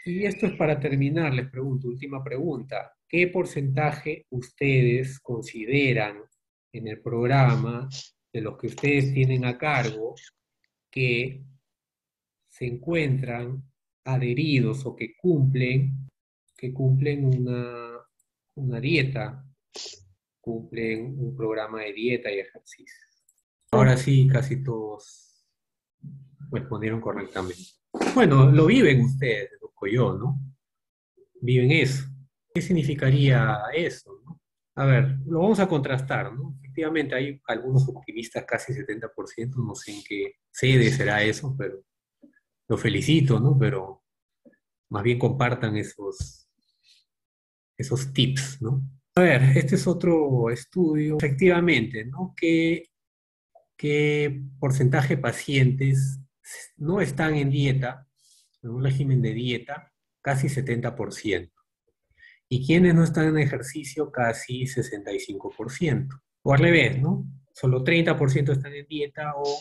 Y esto es para terminar, les pregunto, última pregunta. ¿Qué porcentaje ustedes consideran en el programa de los que ustedes tienen a cargo que se encuentran adheridos o que cumplen una dieta, cumplen un programa de dieta y ejercicio? Ahora sí, casi todos respondieron correctamente. Bueno, lo viven ustedes, deduzco yo, ¿no? Viven eso. ¿Qué significaría eso, no? A ver, lo vamos a contrastar, ¿no? Efectivamente, hay algunos optimistas, casi 70%, no sé en qué sede será eso, pero lo felicito, ¿no? Pero más bien compartan esos tips, ¿no? A ver, este es otro estudio, efectivamente, ¿no? ¿Qué porcentaje de pacientes no están en dieta, en un régimen de dieta? Casi 70%. Y quienes no están en ejercicio, casi 65%. O al revés, ¿no? Solo 30% están en dieta o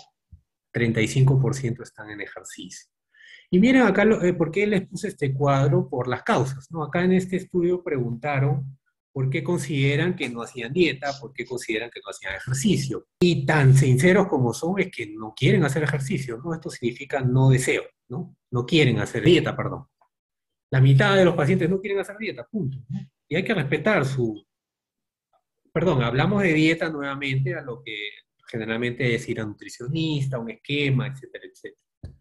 35% están en ejercicio. Y miren acá por qué les puse este cuadro, por las causas, ¿no? Acá en este estudio preguntaron por qué consideran que no hacían dieta, por qué consideran que no hacían ejercicio. Y tan sinceros como son es que no quieren hacer ejercicio, ¿no? Esto significa no deseo, ¿no? No quieren hacer dieta, perdón. La mitad de los pacientes no quieren hacer dieta, punto, ¿no? Y hay que respetar perdón, hablamos de dieta nuevamente a lo que generalmente es ir a nutricionista, un esquema, etcétera, etcétera.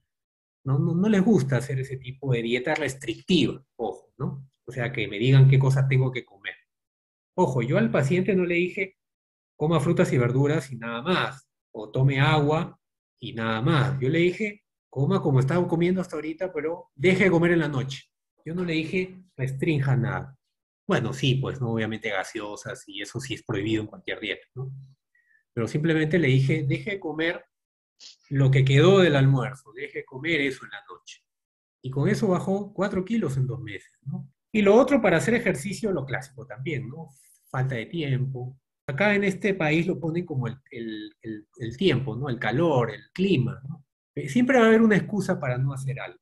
No les gusta hacer ese tipo de dieta restrictiva, ojo, ¿no? O sea, que me digan qué cosas tengo que comer. Ojo, yo al paciente no le dije coma frutas y verduras y nada más, o tome agua y nada más. Yo le dije coma como estaba comiendo hasta ahorita, pero deje de comer en la noche. Yo no le dije restrinja nada. Bueno, sí, pues no, obviamente gaseosas y eso sí es prohibido en cualquier dieta, ¿no? Pero simplemente le dije, deje de comer lo que quedó del almuerzo, deje de comer eso en la noche. Y con eso bajó 4 kilos en 2 meses, ¿no? Y lo otro para hacer ejercicio, lo clásico también, ¿no? Falta de tiempo. Acá en este país lo ponen como el tiempo, ¿no? El calor, el clima, ¿no? Siempre va a haber una excusa para no hacer algo.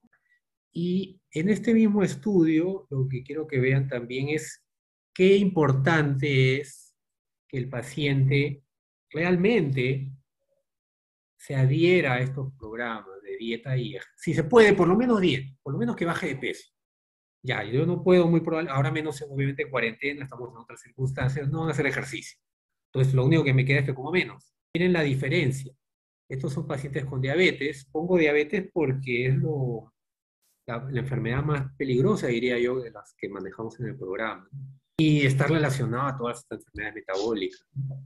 Y en este mismo estudio, lo que quiero que vean también es qué importante es que el paciente realmente se adhiera a estos programas de dieta y si se puede, por lo menos dieta, por lo menos que baje de peso. Ya, yo no puedo muy probable, ahora menos obviamente en cuarentena, estamos en otras circunstancias, no van a hacer ejercicio. Entonces lo único que me queda es que como menos. Miren la diferencia. Estos son pacientes con diabetes. Pongo diabetes porque es la enfermedad más peligrosa, diría yo, de las que manejamos en el programa. Y está relacionada a todas estas enfermedades metabólicas.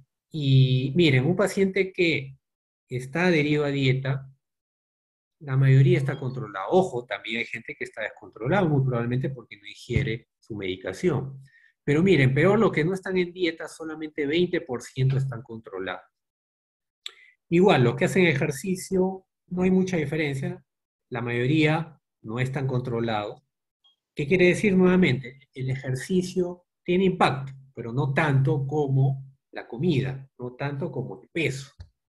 Y miren, un paciente que está adherido a dieta, la mayoría está controlada. Ojo, también hay gente que está descontrolada, muy probablemente porque no ingiere su medicación. Pero miren, peor lo que no están en dieta, solamente 20% están controlados. Igual, los que hacen ejercicio, no hay mucha diferencia. La mayoría no están controlados. ¿Qué quiere decir nuevamente? El ejercicio tiene impacto, pero no tanto como la comida, no tanto como el peso.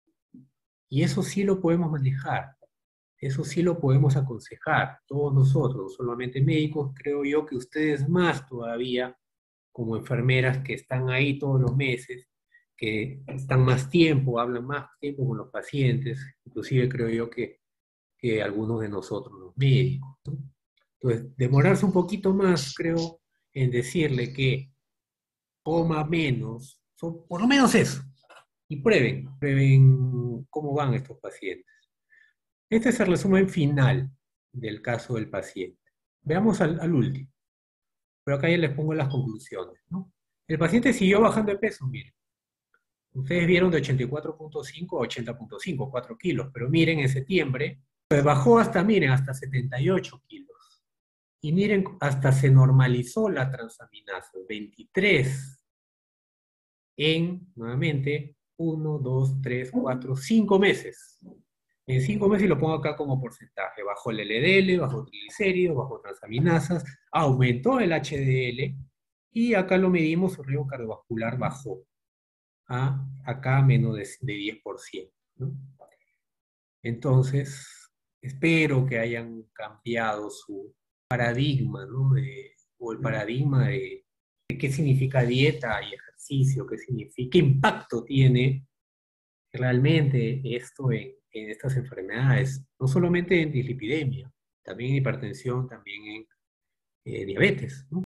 Y eso sí lo podemos manejar. Eso sí lo podemos aconsejar, todos nosotros, no solamente médicos, creo yo que ustedes más todavía, como enfermeras que están ahí todos los meses, que están más tiempo, hablan más tiempo con los pacientes, inclusive creo yo que algunos de nosotros, los médicos, ¿no? Entonces, demorarse un poquito más, creo, en decirle que coma menos, por lo menos eso, y prueben cómo van estos pacientes. Este es el resumen final del caso del paciente. Veamos al último, pero acá ya les pongo las conclusiones, ¿no? El paciente siguió bajando de peso, miren. Ustedes vieron de 84,5 a 80,5, 4 kilos, pero miren, en septiembre, pues bajó hasta, miren, hasta 78 kilos. Y miren, hasta se normalizó la transaminasa, 23 nuevamente, 1, 2, 3, 4, 5 meses. En 5 meses, y lo pongo acá como porcentaje, bajó el LDL, bajó triglicéridos, bajó transaminasas, aumentó el HDL y acá lo medimos, su riesgo cardiovascular bajó a acá menos de 10%, ¿no? Entonces, espero que hayan cambiado paradigma, ¿no? O el paradigma de qué significa dieta y ejercicio, qué significa, qué impacto tiene realmente esto en estas enfermedades, no solamente en dislipidemia, también en hipertensión, también en diabetes, ¿no?